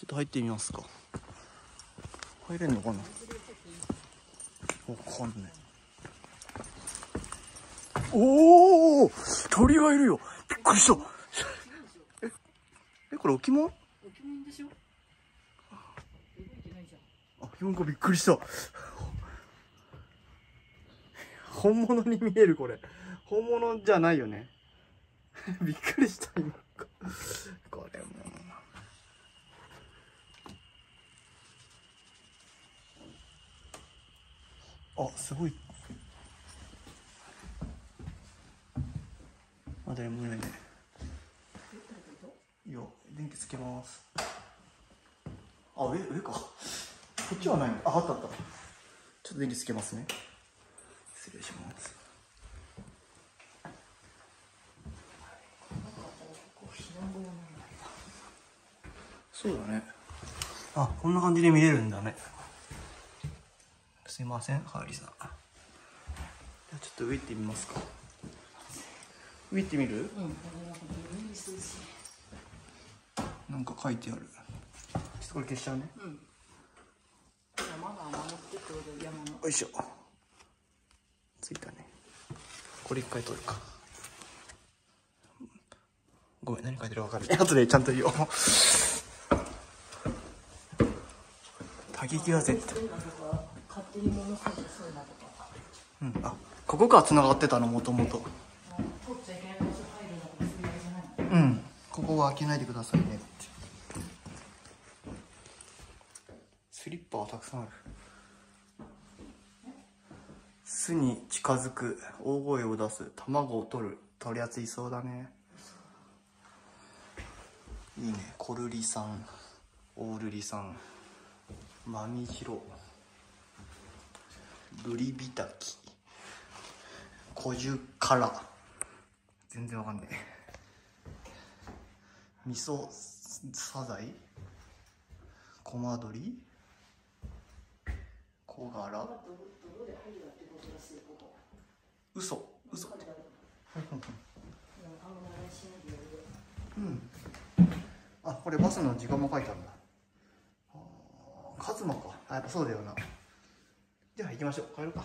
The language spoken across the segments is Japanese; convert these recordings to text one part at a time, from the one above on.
っと入ってみますか。入れんのかな。わかんない。おお、鳥がいるよ。びっくりした。これ置物？置物でしょ。あ、4個びっくりした。本物に見えるこれ。本物じゃないよね。びっくりした今。これも。あ、すごい。あ、でもね。いや、電気つけます。あ、上か。こっちはないの。あ、あったあった。ちょっと電気つけますね。失礼します。そうだね。あ、こんな感じで見れるんだね。すいません、ハーリーさん。じゃあちょっと上行ってみますか。上行ってみる？うん。なんか書いてある。ちょっとこれ消しちゃうね。うん。山が守ってくる山の。よいしょ。ついたね。これ一回取るか。ごめん、何書いてるか分かる。後でちゃんと言おう。打撃は絶対。うん、あ、ここから繋がってたの、もともと。うん、ここは開けないでくださいねって。スリッパはたくさんある。巣に近づく、大声を出す、卵を取る。取るやついそうだね。いいね。コルリさん、オールリさん、マミジロ、ブリビタキ、コジュカラ、全然わかんない。味噌サザイ、コマドリ、コガラ、嘘。うん。あ、これバスの時間も書いてあるんだ。カズマか。あ、やっぱそうだよな。じゃあ行きましょう。帰ろうか。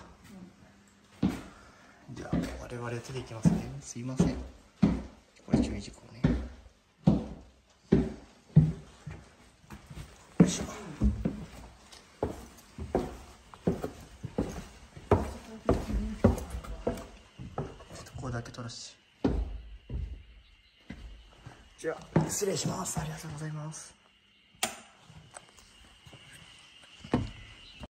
じゃあ我々手で行きますね。すいません。これ注意事項ね。よいしょ。これだけ取らして。じゃあ失礼します。ありがとうございます。